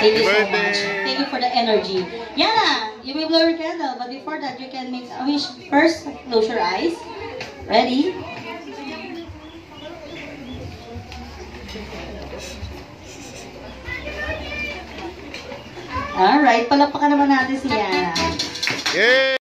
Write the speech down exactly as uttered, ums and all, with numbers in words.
Thank you so much. Thank you for the energy. Yana, you may blow your candle, but before that, you can make a wish. First, close your eyes. Ready? Alright, palakpakan naman natin si Yana. Yay!